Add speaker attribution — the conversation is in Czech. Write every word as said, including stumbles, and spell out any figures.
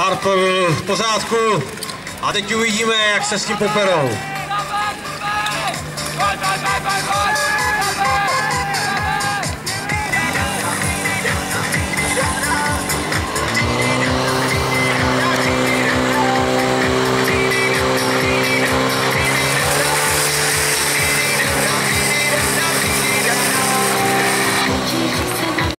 Speaker 1: Start v pořádku a teď uvidíme, jak se s tím poperou.